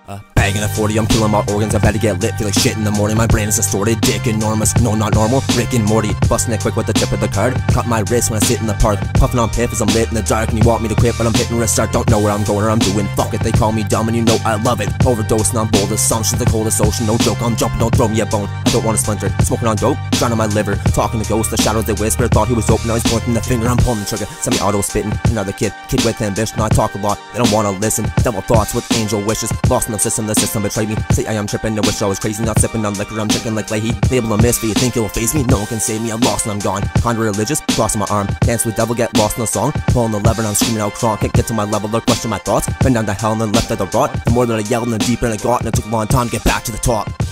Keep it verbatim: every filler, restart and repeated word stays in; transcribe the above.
Uh, bagging a forty, I'm killing my organs, I better get lit, feel like shit in the morning. My brain is distorted, dick enormous, no not normal, Rick and Morty, busting it quick with the tip of the card. Cut my wrist when I sit in the park, puffing on piff as I'm lit in the dark. And you want me to quit, but I'm hitting restart, don't know where I'm going or I'm doing. Fuck it, they call me dumb and you know I love it. Overdosing on bold assumptions, the coldest ocean, no joke, I'm jumping, don't throw me a bone. I don't want a splinter, smoking on dope, drowning my liver, talking to ghosts, the shadows they whisper. Thought he was open, now he's pointing the finger, I'm pulling the trigger. Semi-auto spitting, another kid, kid with ambition. I talk a lot, they don't wanna listen. Devil thoughts with angel wishes, lost in the system, the system betrayed me. Say I am tripping, I wish I was crazy, not sipping on liquor, I'm drinking like Leahy. Label a misfit, you think it will phase me? No one can save me, I'm lost and I'm gone. Kinda religious, crossing my arm, dance with devil, get lost in the song. Pulling the lever and I'm screaming out crawl, can't get to my level or question my thoughts. Been down to hell and then left at the rot. The more that I yelled and the deeper I got, and it took a long time to get back to the top.